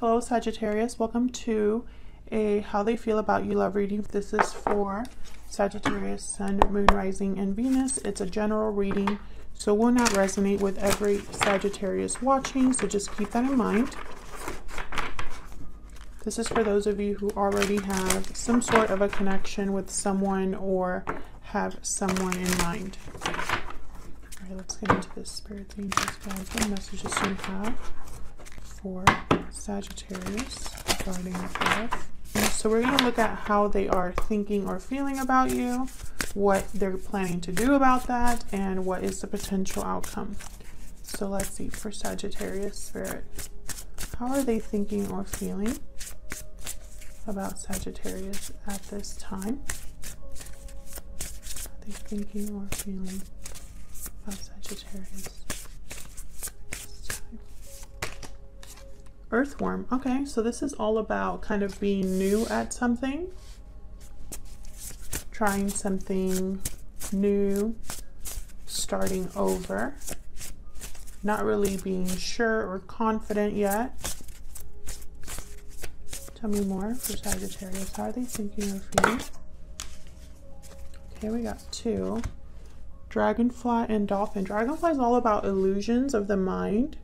Hello Sagittarius, welcome to a How They Feel About You love reading. This is for Sagittarius, Sun, Moon, Rising, and Venus. It's a general reading, so will not resonate with every Sagittarius watching, so just keep that in mind. This is for those of you who already have some sort of a connection with someone or have someone in mind. All right, let's get into this. Spirit, angels, guides, what messages do you have for Sagittarius regarding love? So we're going to look at how they are thinking or feeling about you, what they're planning to do about that, and what is the potential outcome. So let's see, for Sagittarius Spirit, how are they thinking or feeling about Sagittarius at this time? Are they thinking or feeling about Sagittarius? Earthworm. Okay, so this is all about kind of being new at something, trying something new, starting over, not really being sure or confident yet. Tell me more for Sagittarius. How are they thinking or feeling? Okay, we got two. Dragonfly and dolphin. Dragonfly is all about illusions of the mind.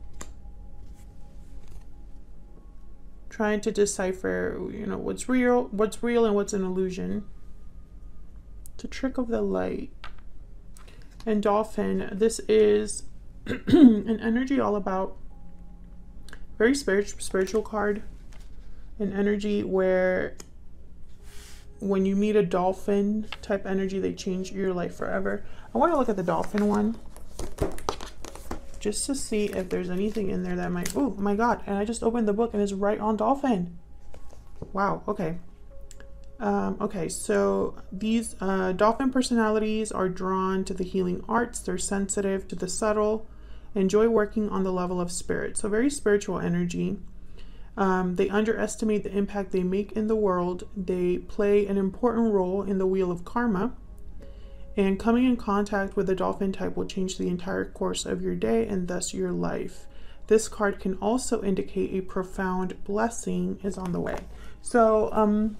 Trying to decipher, you know, what's real and what's an illusion. The trick of the light. And dolphin, this is an energy all about very spiritual card. An energy where when you meet a dolphin type energy, they change your life forever. I want to look at the dolphin one just to see if there's anything in there that might, oh my god, and I just opened the book and it's right on dolphin. Wow, okay. Okay, so these dolphin personalities are drawn to the healing arts. They're sensitive to the subtle, enjoy working on the level of spirit. So very spiritual energy. They underestimate the impact they make in the world. They play an important role in the wheel of karma. And coming in contact with the dolphin type will change the entire course of your day and thus your life. This card can also indicate a profound blessing is on the way. So,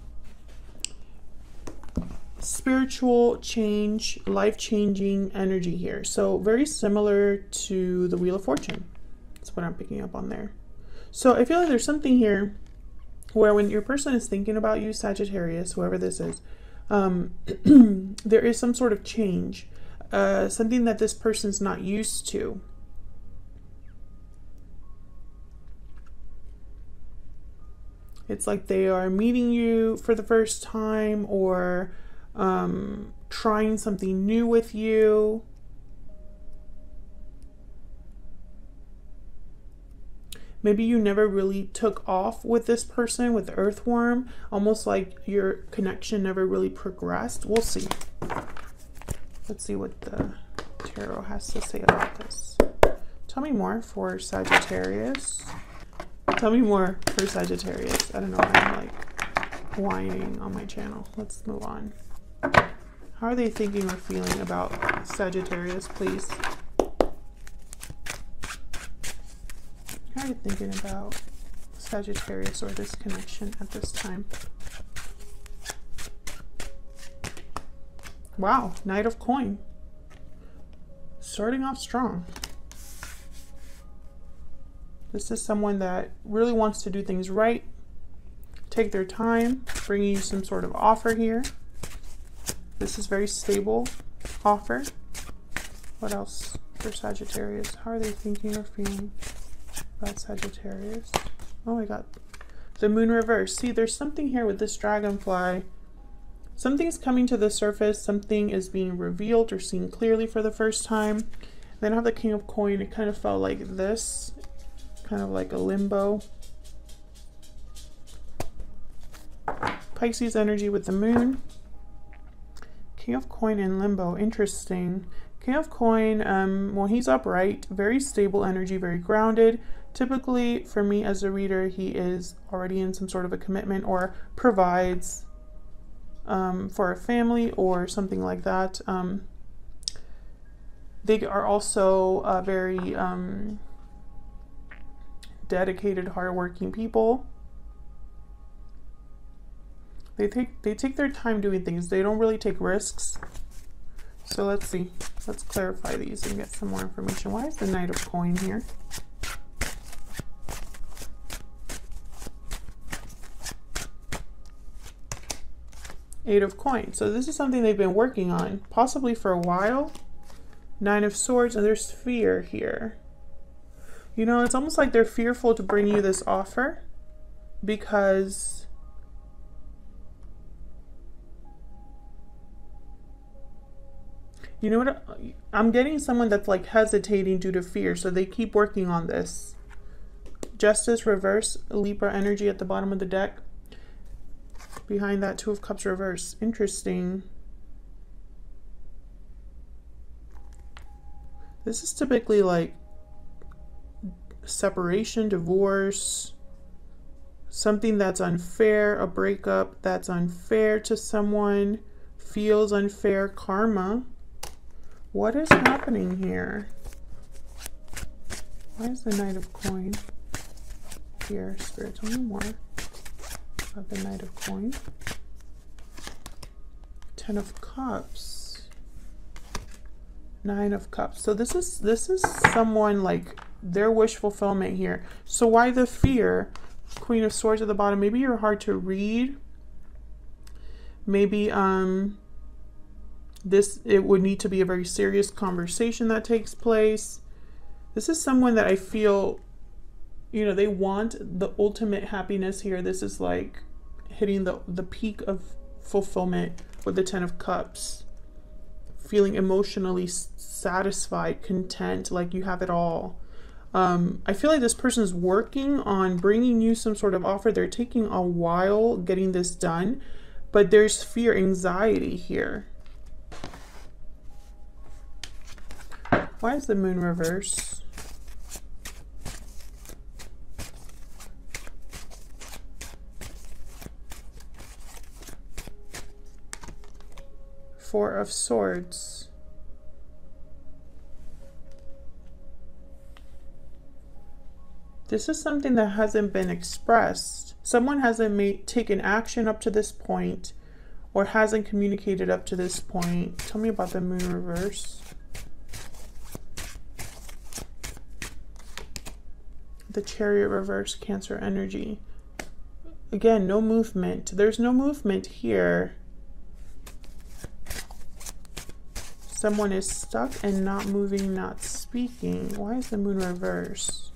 spiritual change, life-changing energy here. So very similar to the Wheel of Fortune. That's what I'm picking up on there. So I feel like there's something here where when your person is thinking about you, Sagittarius, whoever this is, there is some sort of change, something that this person's not used to. It's like they are meeting you for the first time or trying something new with you. Maybe you never really took off with this person, with the Earthworm, almost like your connection never really progressed. We'll see. Let's see what the tarot has to say about this. Tell me more for Sagittarius. Tell me more for Sagittarius. I don't know why I'm like whining on my channel. Let's move on. How are they thinking or feeling about Sagittarius, please? How are you thinking about Sagittarius or this connection at this time? Wow, Knight of Coin. Starting off strong. This is someone that really wants to do things right, take their time, bringing you some sort of offer here. This is very stable offer. What else for Sagittarius? How are they thinking or feeling about Sagittarius? Oh my god, the moon reverse. See, there's something here with this dragonfly. Something's coming to the surface. Something is being revealed or seen clearly for the first time. Then I have the King of Coin. It kind of felt like this, kind of like a limbo. Pisces energy with the moon. King of Coin in limbo. Interesting. King of Coin, well, he's upright, very stable energy, very grounded. Typically, for me as a reader, he is already in some sort of a commitment or provides for a family or something like that. They are also very dedicated, hardworking people. They take their time doing things. They don't really take risks. So let's see. Let's clarify these and get some more information. Why is the Knight of Coin here? Eight of Coins. So this is something they've been working on, possibly for a while. Nine of Swords, and there's fear here. You know, it's almost like they're fearful to bring you this offer because you know what? I'm getting someone that's like hesitating due to fear, so they keep working on this. Justice reverse, Libra energy at the bottom of the deck. Behind that, Two of Cups reverse. Interesting. This is typically like separation, divorce, something that's unfair, a breakup that's unfair to someone, feels unfair, karma. What is happening here? Why is the Knight of Coin here? Spirit, tell me more about the Knight of Coin. Ten of Cups. Nine of Cups. So this is someone like their wish fulfillment here. So why the fear? Queen of Swords at the bottom. Maybe you're hard to read. Maybe it would need to be a very serious conversation that takes place. This is someone that I feel, you know, they want the ultimate happiness here. This is like hitting the peak of fulfillment with the Ten of Cups. Feeling emotionally satisfied, content, like you have it all. I feel like this person is working on bringing you some sort of offer. They're taking a while getting this done, but there's fear, anxiety here. Why is the Moon reverse? Four of Swords. This is something that hasn't been expressed. Someone hasn't taken action up to this point or hasn't communicated up to this point. Tell me about the Moon reverse. The Chariot reverse, Cancer energy. Again, no movement. There's no movement here. Someone is stuck and not moving, not speaking. Why is the Moon reverse?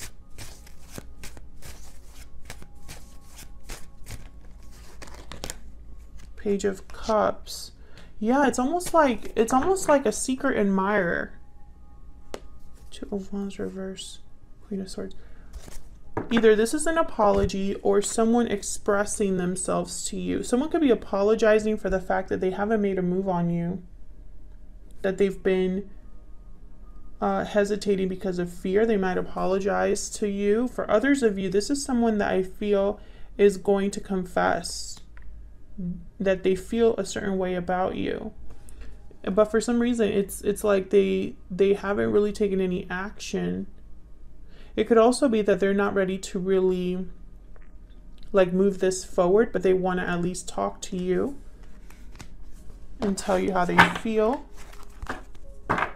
Page of Cups. Yeah, it's almost like a secret admirer. Two of Wands reverse, Queen of Swords. Either this is an apology or someone expressing themselves to you. Someone could be apologizing for the fact that they haven't made a move on you, that they've been hesitating because of fear. They might apologize to you. For others of you, this is someone that I feel is going to confess that they feel a certain way about you. But for some reason, it's like they haven't really taken any action. It could also be that they're not ready to really like move this forward, but they want to at least talk to you and tell you how they feel. I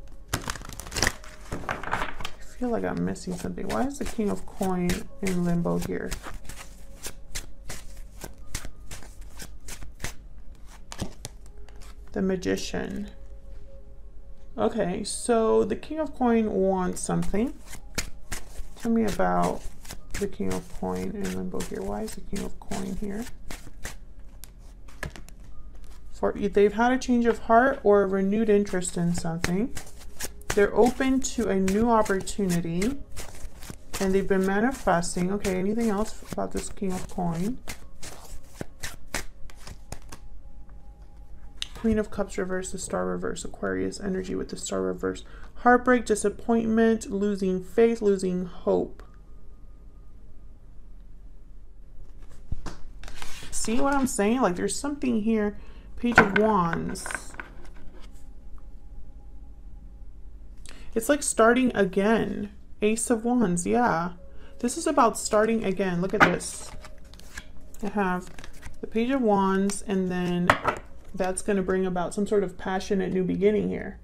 feel like I'm missing something. Why is the King of Coin in limbo here? The Magician. Okay, so the King of Coin wants something. Tell me about the King of Coin in limbo here. Why is the King of Coin here? For they've had a change of heart or a renewed interest in something. They're open to a new opportunity and they've been manifesting. Okay, anything else about this King of Coin? Queen of Cups reverse, the Star reverse, Aquarius energy with the Star reverse. Heartbreak, disappointment, losing faith, losing hope. See what I'm saying? Like there's something here. Page of Wands. It's like starting again. Ace of Wands, yeah. This is about starting again. Look at this. I have the Page of Wands, and then that's going to bring about some sort of passionate new beginning here.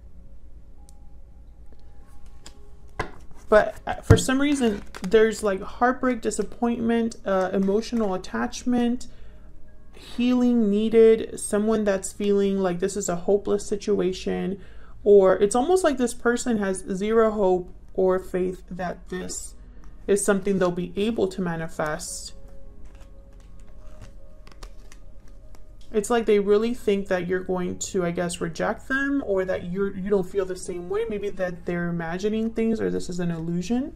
But for some reason, there's like heartbreak, disappointment, emotional attachment, healing needed, someone that's feeling like this is a hopeless situation, or it's almost like this person has zero hope or faith that this is something they'll be able to manifest. It's like they really think that you're going to, I guess, reject them, or that you don't feel the same way. Maybe that they're imagining things, or this is an illusion.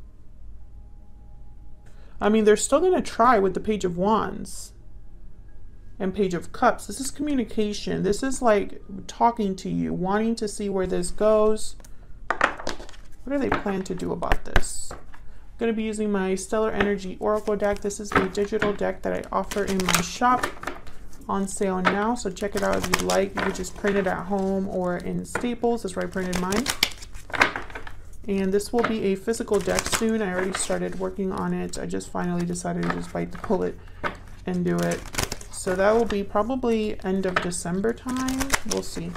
I mean, they're still going to try with the Page of Wands and Page of Cups. This is communication. This is like talking to you, wanting to see where this goes. What do they plan to do about this? I'm going to be using my Stellar Energy Oracle deck. This is a digital deck that I offer in my shop, on sale now, so check it out if you'd like. You can just print it at home or in Staples. That's where I printed mine. And this will be a physical deck soon. I already started working on it. I just finally decided to just bite the bullet and do it. So that will be probably end of December time. We'll see.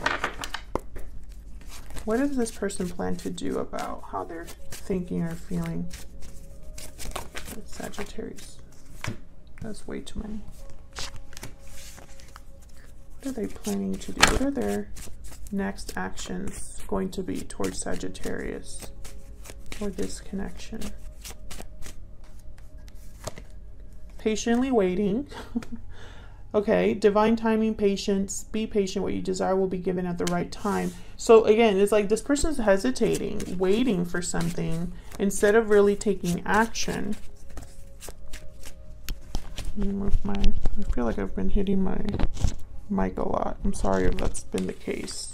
What does this person plan to do about how they're thinking or feeling? Sagittarius. That's way too many. What are they planning to do? What are their next actions going to be towards Sagittarius or this connection? Patiently waiting. Okay, divine timing, patience. Be patient. What you desire will be given at the right time. So again, it's like this person's hesitating, waiting for something instead of really taking action. I feel like I've been hitting my mic a lot. I'm sorry if that's been the case.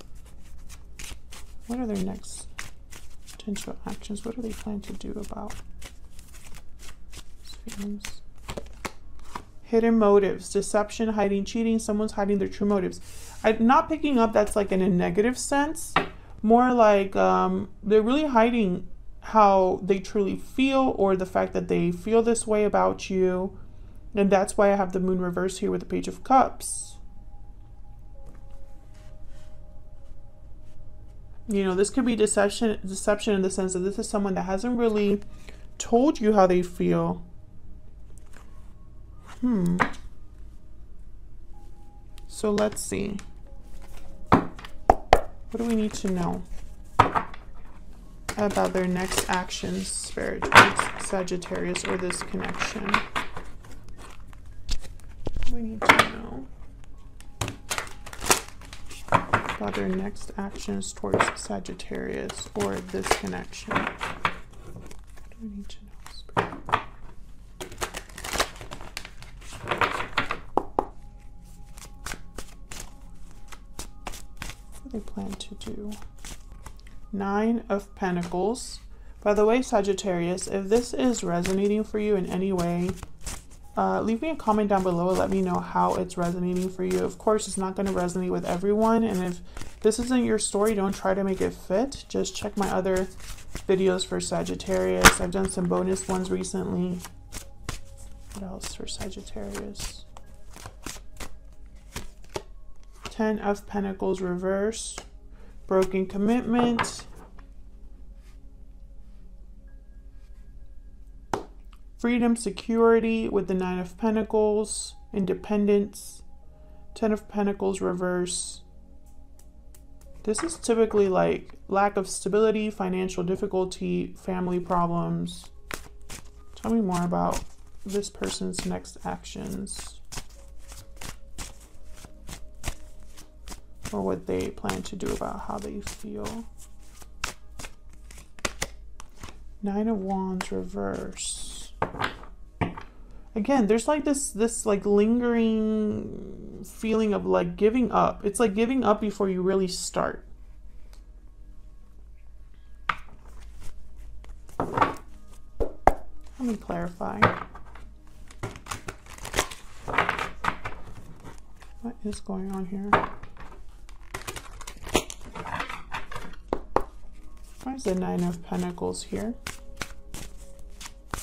What are their next potential actions? What do they plan to do about feelings? Hidden motives, deception, hiding, cheating. Someone's hiding their true motives. I'm not picking up that's like in a negative sense. More like they're really hiding how they truly feel, or the fact that they feel this way about you. And that's why I have the Moon reverse here with the Page of Cups. You know, this could be deception in the sense that this is someone that hasn't really told you how they feel. So let's see. What do we need to know about their next actions, Spirit, towards Sagittarius or this connection? We need to know about their next actions towards Sagittarius or this connection. What do we need to know, Spirit? What do they plan to do? Nine of Pentacles. By the way, Sagittarius, if this is resonating for you in any way, leave me a comment down below and let me know how it's resonating for you. Of course, it's not going to resonate with everyone, and if this isn't your story, don't try to make it fit. Just check my other videos for Sagittarius. I've done some bonus ones recently. What else for Sagittarius? 10 of Pentacles reverse. Broken commitment. Freedom, security with the 9 of Pentacles. Independence. 10 of Pentacles reverse. This is typically like lack of stability, financial difficulty, family problems. Tell me more about this person's next actions, or what they plan to do about how they feel. 9 of Wands reverse. Again, there's like this like lingering feeling of like giving up. It's like giving up before you really start. Let me clarify. What is going on here? Why is the 9 of Pentacles here?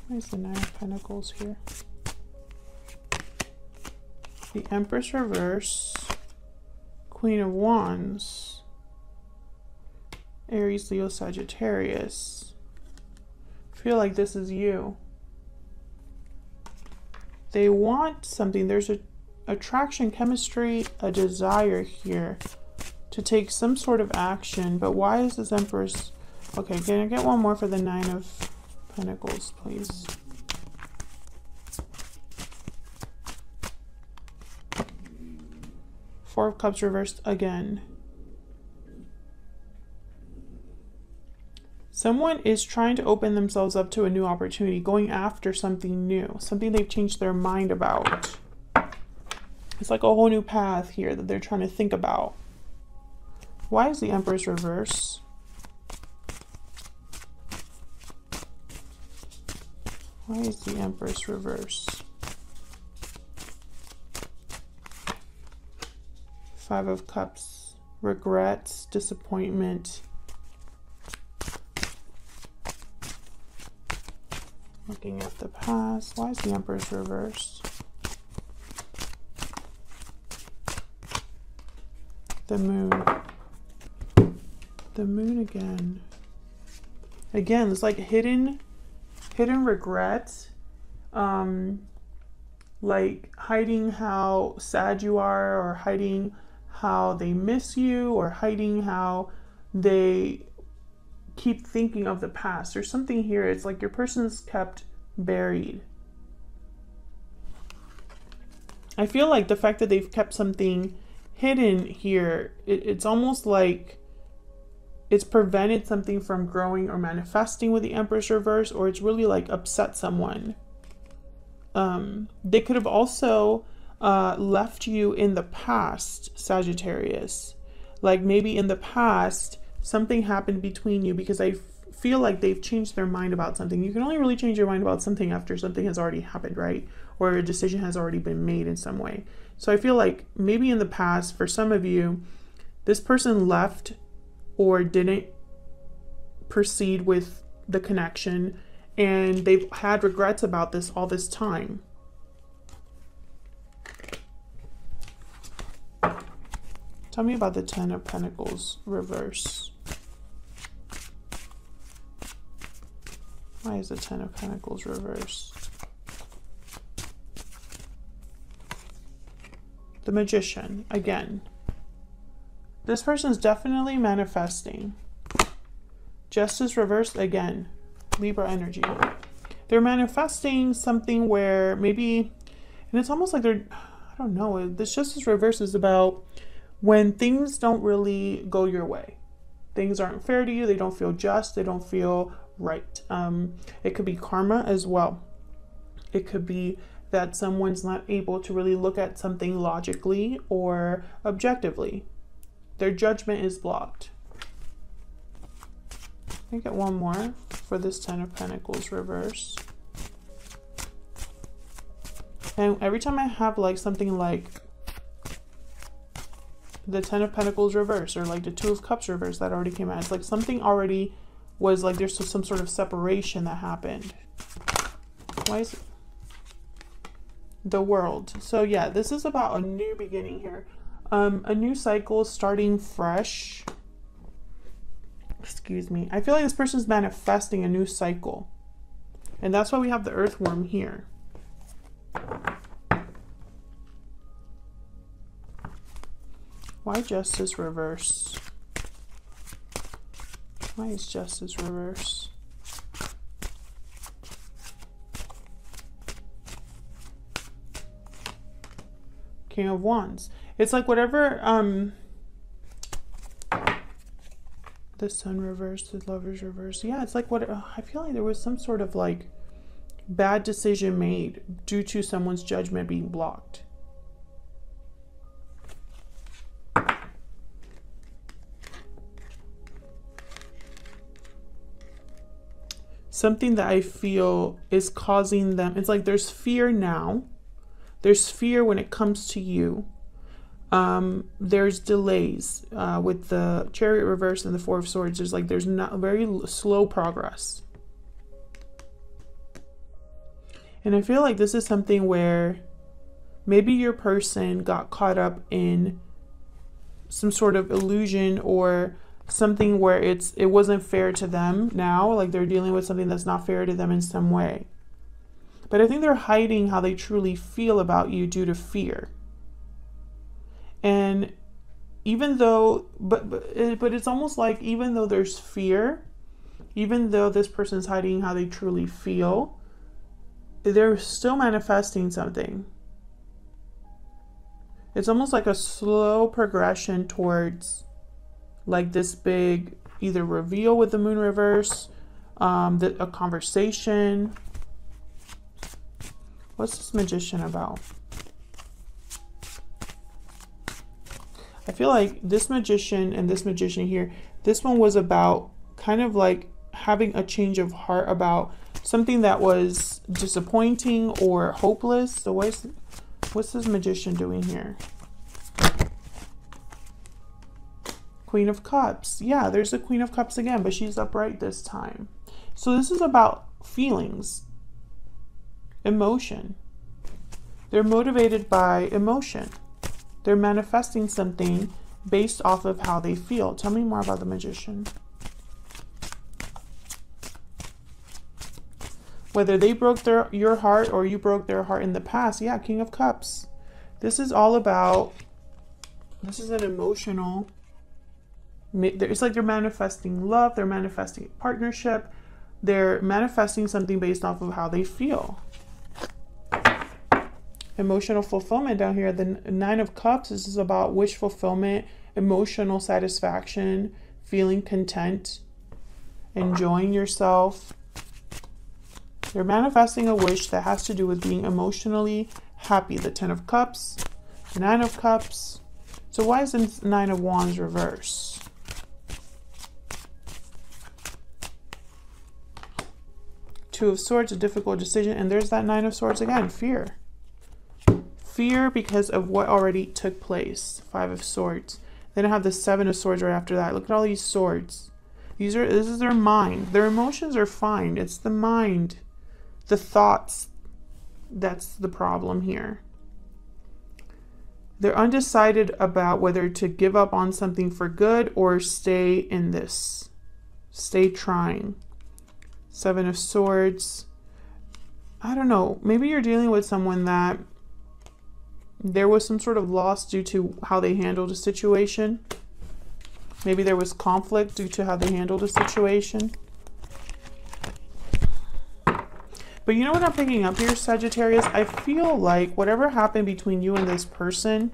Where's the Nine of Pentacles here? The Empress reverse, Queen of Wands, Aries, Leo, Sagittarius. I feel like this is you. They want something. There's a attraction, chemistry, a desire here to take some sort of action. But why is this Empress? Okay, can I get one more for the Nine of Pentacles, please? Four of Cups reversed again. Someone is trying to open themselves up to a new opportunity, going after something new, something they've changed their mind about. It's like a whole new path here that they're trying to think about. Why is the Empress reverse? Why is the Empress reverse? Five of Cups, regrets, disappointment. Looking at the past. Why is the Empress reversed? The Moon. The Moon again. Again, it's like hidden regret. Like hiding how sad you are, or hiding how they miss you, or hiding how they keep thinking of the past. There's something here. It's like your person's kept buried. I feel like the fact that they've kept something hidden here, it's almost like it's prevented something from growing or manifesting with the Empress reverse, or it's really like upset someone. They could have also left you in the past, Sagittarius. Like maybe in the past something happened between you, because I feel like they've changed their mind about something. You can only really change your mind about something after something has already happened, right? Or a decision has already been made in some way. So I feel like maybe in the past, for some of you, this person left or didn't proceed with the connection, and they've had regrets about this all this time. Tell me about the Ten of Pentacles reverse. Why is the Ten of Pentacles reverse? The Magician, again. This person's definitely manifesting. Justice reversed again. Libra energy. They're manifesting something where maybe, and it's almost like they're, I don't know, this Justice reverse is about when things don't really go your way. Things aren't fair to you. They don't feel just. They don't feel right. It could be karma as well. It could be that someone's not able to really look at something logically or objectively. Their judgment is blocked. Let me get one more for this Ten of Pentacles reverse. And every time I have like something like the Ten of Pentacles reverse, or like the Two of Cups reverse that already came out, it's like something already was like there's some sort of separation that happened. Why is it? The World. So yeah, this is about a new beginning here. A new cycle starting fresh. Excuse me. I feel like this person's manifesting a new cycle. And that's why we have the Earthworm here. Why Justice reverse? Why is Justice reverse? King of Wands. It's like whatever, the Sun reverse, the Lovers reverse. Yeah, it's like what, I feel like there was some sort of like bad decision made due to someone's judgment being blocked. Something that I feel is causing them, it's like there's fear now. There's fear when it comes to you. There's delays with the Chariot reverse and the Four of Swords. There's not very slow progress. And I feel like this is something where maybe your person got caught up in some sort of illusion or something where it wasn't fair to them now, like they're dealing with something that's not fair to them in some way. But I think they're hiding how they truly feel about you due to fear. And even though, but it's almost like even though there's fear, even though this person's hiding how they truly feel, they're still manifesting something. It's almost like a slow progression towards like this big either reveal with the moon reverse, a conversation. What's this Magician about? I feel like this Magician and this Magician here, this one was about kind of like having a change of heart about something that was disappointing or hopeless. So what's this Magician doing here? Queen of Cups. Yeah, there's the Queen of Cups again, but she's upright this time. So this is about feelings, emotion. They're motivated by emotion. They're manifesting something based off of how they feel. Tell me more about the Magician. Whether they broke your heart or you broke their heart in the past. Yeah, King of Cups. This is all about, this is an emotional, it's like they're manifesting love, they're manifesting partnership, they're manifesting something based off of how they feel. Emotional fulfillment down here. The Nine of Cups, this is about wish fulfillment, emotional satisfaction, feeling content, enjoying yourself. They're manifesting a wish that has to do with being emotionally happy. The Ten of Cups, the Nine of Cups. So why is the Nine of Wands reverse? Two of Swords, a difficult decision. And there's that Nine of Swords again, fear. Fear because of what already took place. Five of Swords. Then I have the Seven of Swords right after that. Look at all these swords. This is their mind. Their emotions are fine. It's the mind, the thoughts, that's the problem here. They're undecided about whether to give up on something for good or stay in this. Stay trying. Seven of Swords. I don't know. Maybe you're dealing with someone that there was some sort of loss due to how they handled a situation. Maybe there was conflict due to how they handled a situation. But you know what I'm picking up here, Sagittarius? I feel like whatever happened between you and this person,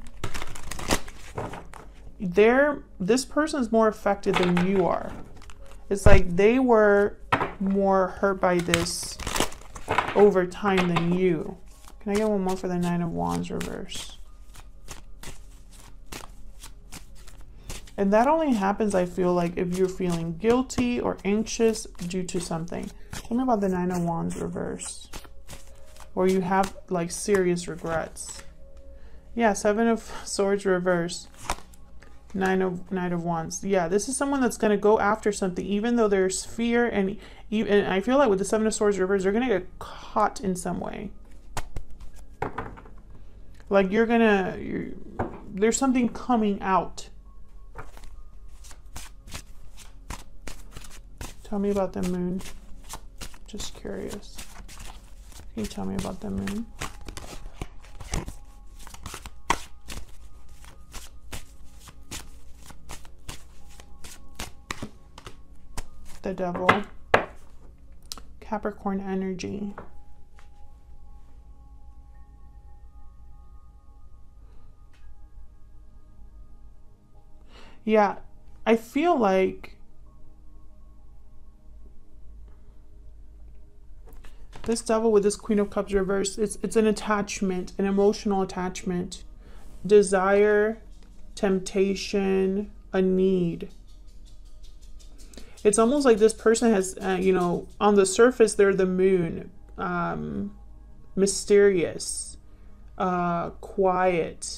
this person is more affected than you are. It's like they were more hurt by this over time than you. Can I get one more for the Nine of Wands reverse? And that only happens, I feel like, if you're feeling guilty or anxious due to something. Tell me about the Nine of Wands reverse. Or you have like serious regrets. Yeah, Seven of Swords reverse. Nine of Wands. Yeah, this is someone that's going to go after something, even though there's fear. And I feel like with the Seven of Swords reverse, they're going to get caught in some way. Like there's something coming out. Tell me about the moon. Just curious. Can you tell me about the moon? The Devil. Capricorn energy. Yeah, I feel like this Devil with this Queen of Cups reversed, it's an attachment, an emotional attachment, desire, temptation, a need. It's almost like this person has, you know, on the surface, they're the moon, mysterious, quiet,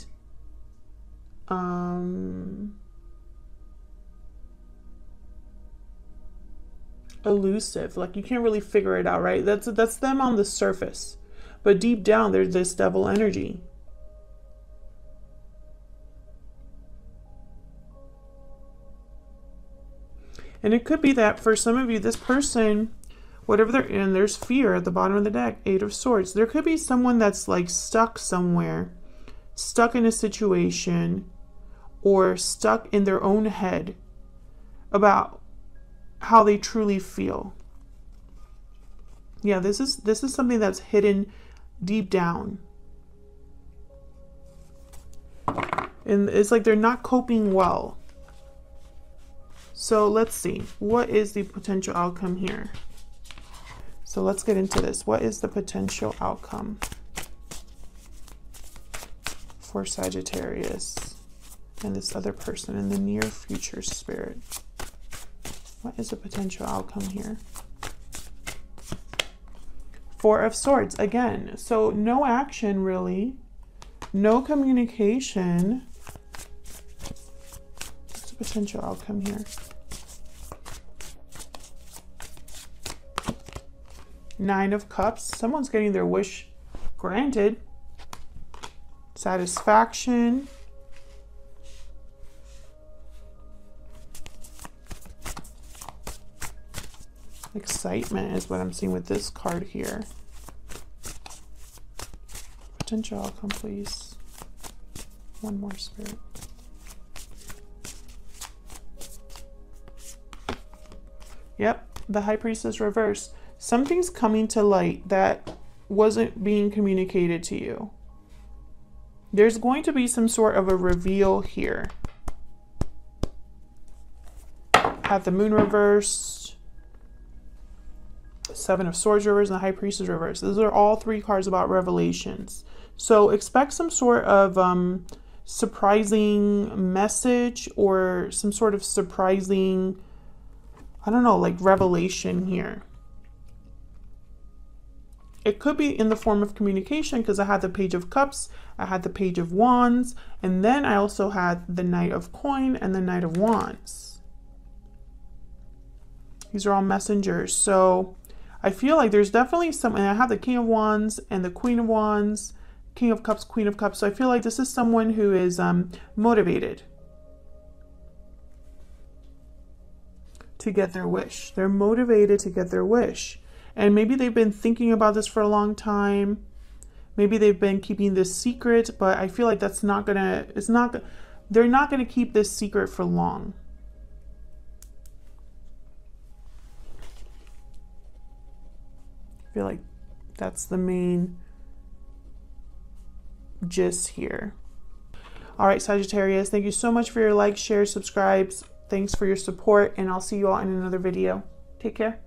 elusive. Like you can't really figure it out, right? That's them on the surface. but deep down there's this devil energy. And it could be that for some of you, this person, whatever they're in, there's fear at the bottom of the deck, 8 of Swords. There could be someone that's like stuck somewhere, stuck in a situation, or stuck in their own head about how they truly feel. Yeah, this is something that's hidden deep down. And it's like they're not coping well. So let's see, what is the potential outcome here? So let's get into this. What is the potential outcome for Sagittarius and this other person in the near future, Spirit? What is the potential outcome here? 4 of Swords again. So no action really, no communication. What's the potential outcome here? 9 of Cups. Someone's getting their wish granted. Satisfaction. Excitement is what I'm seeing with this card here. Potential outcome, please. One more, Spirit. Yep, the High Priestess reverse. Something's coming to light that wasn't being communicated to you. There's going to be some sort of a reveal here. Have the Moon reversed, 7 of Swords reversed, and the High Priestess reversed. Those are all 3 cards about revelations. So expect some sort of surprising message or some sort of surprising, I don't know, like revelation here. It could be in the form of communication because I had the Page of Cups, I had the Page of Wands, and then I also had the Knight of Coin and the Knight of Wands. These are all messengers. So I feel like there's definitely something. I have the King of Wands and the Queen of Wands, King of Cups, Queen of Cups. So I feel like this is someone who is motivated to get their wish. They're motivated to get their wish. And maybe they've been thinking about this for a long time. Maybe they've been keeping this secret, but I feel like that's not gonna, they're not gonna keep this secret for long. I feel like that's the main gist here. All right, Sagittarius, thank you so much for your likes, shares, subscribes. Thanks for your support, and I'll see you all in another video. Take care.